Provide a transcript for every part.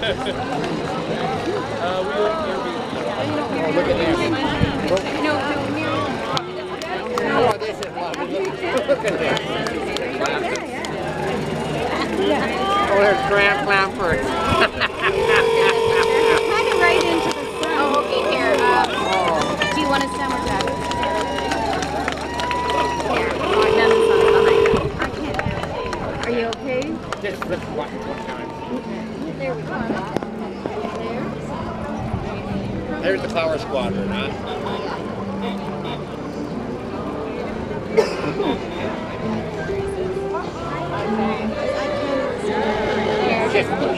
Look at this. Oh, this is lovely. Look at this. Oh, there's Grant Clamford. Kind of right into the sun. Oh, okay, here. Do you want to stand with that? Here. None of the sun's behind us. I can't. Are you okay? Just flip one time. There we go. There's the Power Squadron, huh? Just push.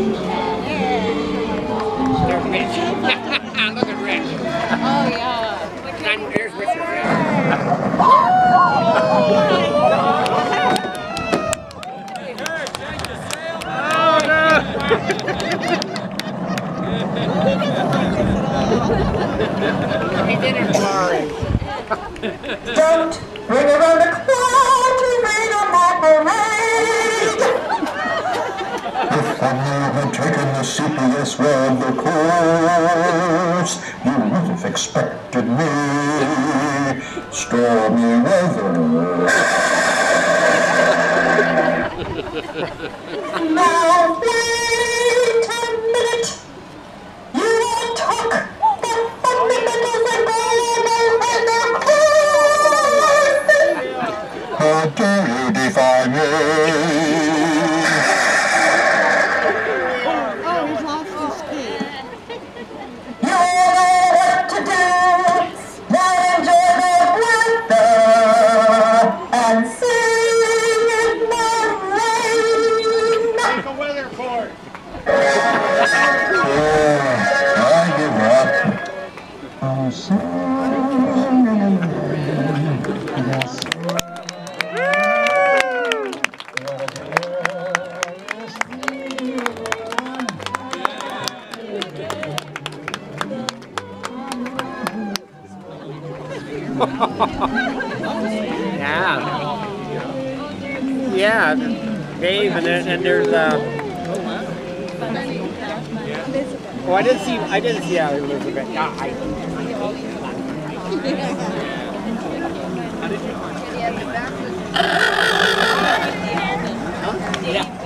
There's Rich. Look at Rich. Oh, yeah. And here's Richard. Oh, no. He did it sorry. Don't bring around a cloud to rain on my parade. If I had taken the CPS Weather course, you would have expected me. Stormy weather. Now wait a minute. You won't talk. The fundamentals are gone over the course. How dare you defy me? Yeah, Dave, and there's oh, I didn't see Elizabeth. Yeah, yeah.